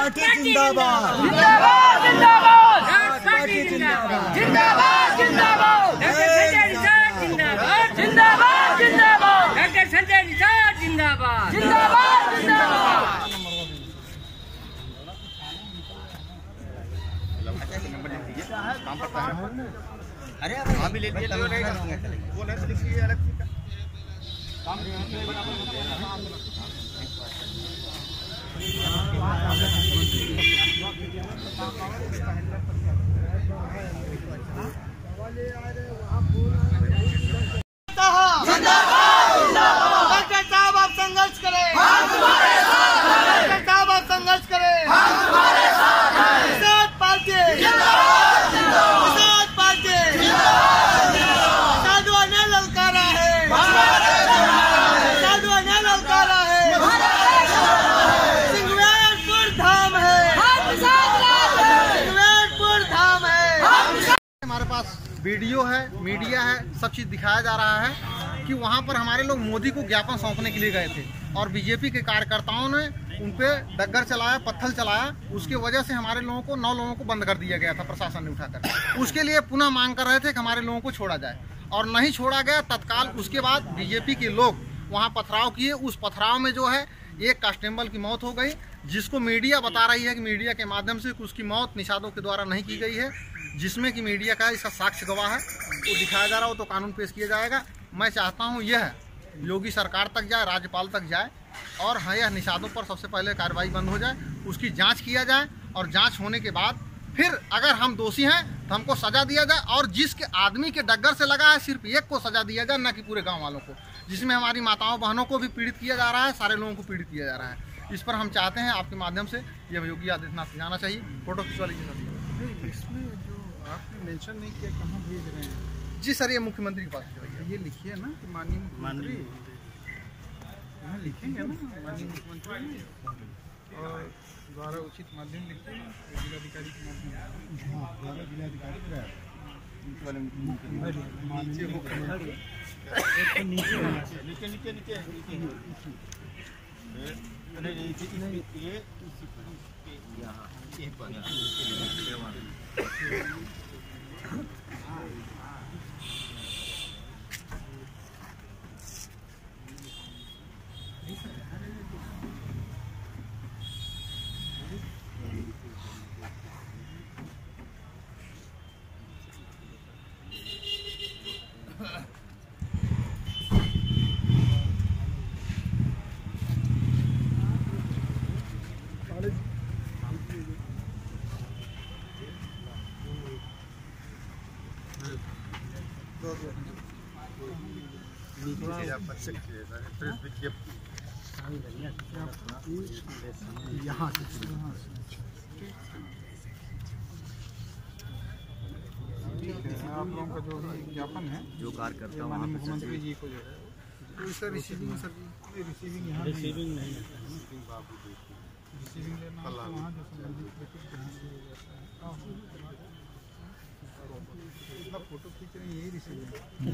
Party जिंदाबाद जिंदाबाद जिंदाबाद पार्टी जिंदाबाद जिंदाबाद जिंदाबाद जिंदाबाद जिंदाबाद जिंदाबाद डॉक्टर संजय निषाद जिंदाबाद जिंदाबाद जिंदाबाद। अरे अभी ले लिया वो नहीं लिखिए अलग काम डॉक्टर साहब आप संघर्ष करें, डॉक्टर साहब आप संघर्ष करें। निषाद पार्टी निषाद पार्टी साधुआ ने ललकारा है, साधुआ ने ललकारा है। सिंगवेरपुर धाम है, सिंगवेरपुर धाम है। हमारे पास वीडियो है, मीडिया है, सब चीज़ दिखाया जा रहा है कि वहाँ पर हमारे लोग मोदी को ज्ञापन सौंपने के लिए गए थे और बीजेपी के कार्यकर्ताओं ने उन पे डग्गर चलाया, पत्थर चलाया। उसके वजह से हमारे लोगों को 9 लोगों को बंद कर दिया गया था प्रशासन ने उठाकर। उसके लिए पुनः मांग कर रहे थे कि हमारे लोगों को छोड़ा जाए और नहीं छोड़ा गया तत्काल। उसके बाद बीजेपी के लोग वहाँ पथराव किए। उस पथराव में जो है एक कांस्टेबल की मौत हो गई, जिसको मीडिया बता रही है कि मीडिया के माध्यम से उसकी मौत निषादों के द्वारा नहीं की गई है, जिसमें कि मीडिया का इसका साक्ष्य गवाह है, वो दिखाया जा रहा हो तो कानून पेश किया जाएगा। मैं चाहता हूँ यह योगी सरकार तक जाए, राज्यपाल तक जाए और हाँ यह निषादों पर सबसे पहले कार्रवाई बंद हो जाए, उसकी जांच किया जाए और जांच होने के बाद फिर अगर हम दोषी हैं तो हमको सजा दिया जाए और जिसके आदमी के डग्गर से लगा है सिर्फ एक को सजा दिया जाए, न कि पूरे गाँव वालों को, जिसमें हमारी माताओं बहनों को भी पीड़ित किया जा रहा है, सारे लोगों को पीड़ित किया जा रहा है। इस पर हम चाहते हैं आपके माध्यम से यह योगी आदित्यनाथ जाना चाहिए। फोटो खिंचवा लीजिए। इसमें जो आपने मेंशन नहीं किया कहाँ भेज रहे हैं? जी सर, ये मुख्यमंत्री के पास ये लिखिए ना कि माननीय मुख्यमंत्री यहाँ लिखेंगे ना माननीय मुख्यमंत्री और द्वारा उचित माध्यम लिखते हैं जिलाधिकारी के माध्यम द्वारा जिलाधिकारी यहाँ से आप लोगों का जो भी ज्ञापन है जो कार्यकर्ता माननीय मुख्यमंत्री जी को जो है सर रिसीविंग यहाँ रिसीविंग नहीं है, रिसीविंग लेना वहाँ जो संबंधित फोटो खींच रहे हैं यही रिसीविंग।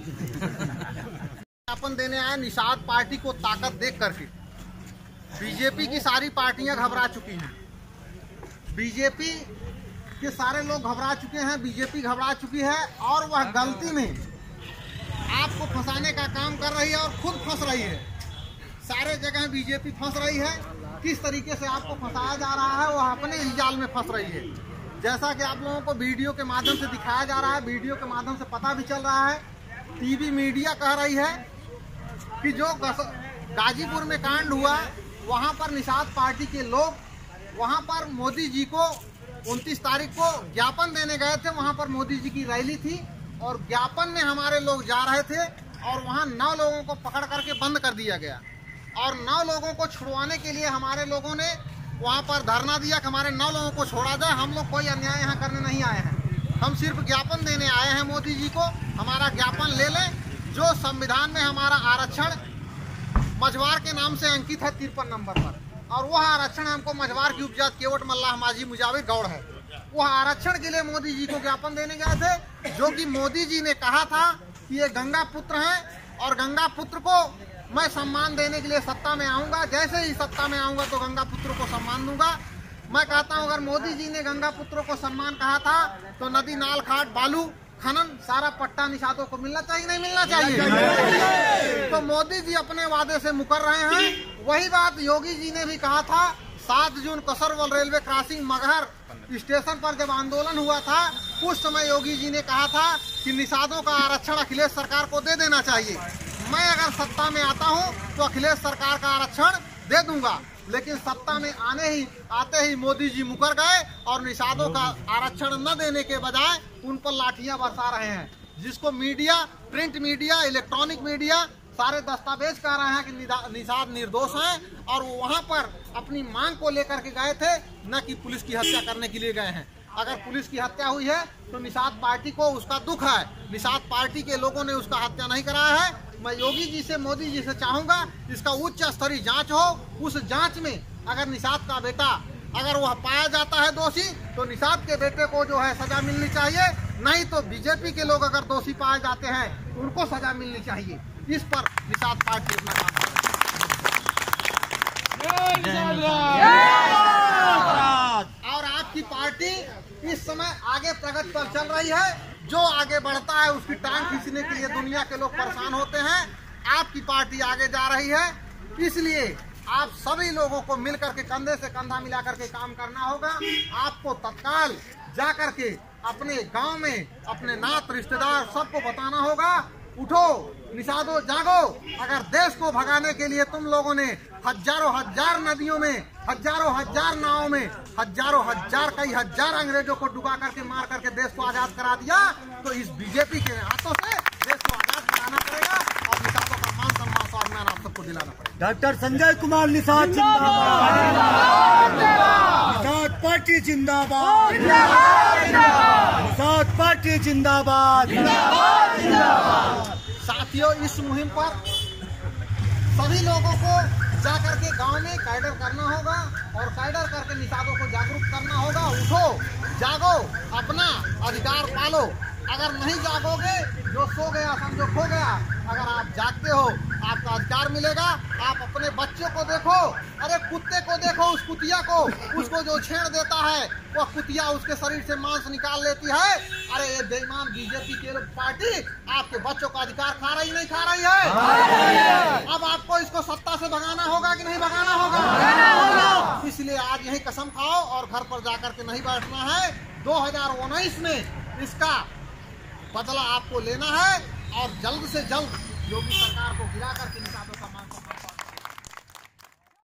ज्ञापन देने आए निषाद पार्टी को ताकत देख करके बीजेपी की सारी पार्टियां घबरा चुकी हैं, बीजेपी के सारे लोग घबरा चुके हैं, बीजेपी घबरा चुकी है और वह गलती में आपको फंसाने का काम कर रही है और खुद फंस रही है। सारे जगह बीजेपी फंस रही है। किस तरीके से आपको फंसाया जा रहा है, वह अपने ही जाल में फंस रही है। जैसा कि आप लोगों को वीडियो के माध्यम से दिखाया जा रहा है, वीडियो के माध्यम से पता भी चल रहा है, टीवी मीडिया कह रही है कि जो गाजीपुर में कांड हुआ वहां पर निषाद पार्टी के लोग वहां पर मोदी जी को 29 तारीख को ज्ञापन देने गए थे। वहां पर मोदी जी की रैली थी और ज्ञापन में हमारे लोग जा रहे थे और वहां 9 लोगों को पकड़ करके बंद कर दिया गया और 9 लोगों को छुड़वाने के लिए हमारे लोगों ने वहां पर धरना दिया कि हमारे 9 लोगों को छोड़ा जाए। हम लोग कोई अन्याय यहाँ करने नहीं आए हैं, हम सिर्फ ज्ञापन देने आए हैं मोदी जी को। हमारा ज्ञापन ले लें। जो संविधान में हमारा आरक्षण मझवार के नाम से अंकित है 53 नंबर पर, और वह आरक्षण हमको मझवार की उपजात केवट मल्लाह माझी मुजाविर गौड़ है। वह आरक्षण के लिए मोदी जी को ज्ञापन देने गए थे, जो कि मोदी जी ने कहा था कि ये गंगा पुत्र हैं और गंगा पुत्र को मैं सम्मान देने के लिए सत्ता में आऊंगा। जैसे ही सत्ता में आऊंगा तो गंगा पुत्र को सम्मान दूंगा। मैं कहता हूं अगर मोदी जी ने गंगा पुत्रों को सम्मान कहा था तो नदी नाल खाट बालू खनन सारा पट्टा निषादों को मिलना चाहिए, नहीं मिलना चाहिए? तो मोदी जी अपने वादे से मुकर रहे हैं। वही बात योगी जी ने भी कहा था। 7 जून Kasarwal railway crossing Maghar station पर जब आंदोलन हुआ था उस समय योगी जी ने कहा था कि निषादों का आरक्षण अखिलेश सरकार को दे देना चाहिए। मैं अगर सत्ता में आता हूं तो अखिलेश सरकार का आरक्षण दे दूंगा, लेकिन सत्ता में आते ही मोदी जी मुकर गए और निषादों का आरक्षण न देने के बजाय उन पर लाठियां बरसा रहे हैं, जिसको media, print media, electronic media सारे दस्तावेज कह रहे हैं कि निषाद निर्दोष हैं और वो वहां पर अपनी मांग को लेकर के गए थे, न कि पुलिस की हत्या करने के लिए गए हैं। अगर पुलिस की हत्या हुई है तो निषाद पार्टी को उसका दुख है, निषाद पार्टी के लोगों ने उसका हत्या नहीं कराया है। मैं योगी जी से, मोदी जी से चाहूंगा इसका उच्च स्तरीय जांच हो। उस जांच में अगर निषाद का बेटा अगर वह पाया जाता है दोषी तो निषाद के बेटे को जो है सजा मिलनी चाहिए, नहीं तो बीजेपी के लोग अगर दोषी पाए जाते हैं तो उनको सजा मिलनी चाहिए। इस पर निषाद पार्टी अपना काम कर रही है। और आपकी पार्टी इस समय आगे प्रगति पर चल रही है। जो आगे बढ़ता है उसकी टांग खींचने के लिए दुनिया के लोग परेशान होते हैं। आपकी पार्टी आगे जा रही है, इसलिए आप सभी लोगों को मिलकर के कंधे से कंधा मिलाकर के काम करना होगा। आपको तत्काल जा करके अपने गांव में अपने नात रिश्तेदार सबको बताना होगा, उठो निषादो जागो। अगर देश को भगाने के लिए तुम लोगों ने हजारों हजार नदियों में, हजारों हजार नावों में, हजारों हजार कई हजार अंग्रेजों को डुबा करके मार करके देश को आजाद करा दिया, तो इस बीजेपी के हाथों से देश को आजाद कराना पड़ेगा और निषादों का मान सम्मान स्वाभिमान आप सबको दिलाना पड़ेगा। डॉक्टर संजय कुमार निषाद जिंदाबाद, निषाद पार्टी जिंदाबाद, निषाद पार्टी जिंदाबाद। साथियों, इस मुहिम पर सभी लोगों को जाकर के गांव में कैडर करना होगा और कैडर करके निषादों को जागरूक करना होगा। उठो, जागो, अपना अधिकार पालो। अगर नहीं जागोगे, जो सो गया समझो खो गया। अगर आप जागते हो आपका अधिकार मिलेगा। आप अपने बच्चों को देखो, अरे कुत्ते को देखो, उस कुतिया को, उसको जो छेड़ देता है वह कुतिया उसके शरीर से मांस निकाल लेती है। अरे ये बेईमान बीजेपी की पार्टी आपके बच्चों का अधिकार खा रही नहीं खा रही है? अब आपको इसको सत्ता से भगाना होगा कि नहीं भगाना होगा? इसलिए आज यही कसम खाओ और घर पर जाकर के नहीं बैठना है। 2019 में इसका बदला आपको लेना है और जल्द से जल्द योगी सरकार को गिरा करके